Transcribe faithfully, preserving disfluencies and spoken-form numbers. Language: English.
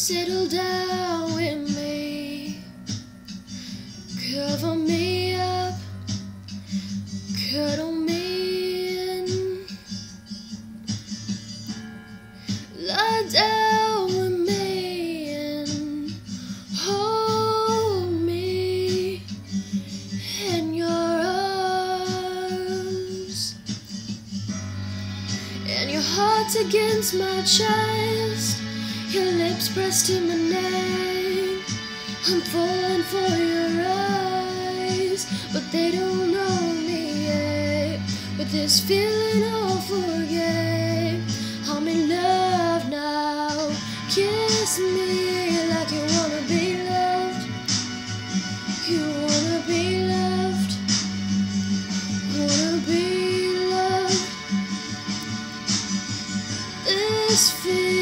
Settle down with me, cover me up, cuddle me in, lie down with me and hold me in your arms, and your heart's against my chest. Your lips pressed to my neck. I'm falling for your eyes, but they don't know me yet. With this feeling I'll forget. I'm in love now. Kiss me like you wanna be loved. You wanna be loved. Wanna be loved. This feeling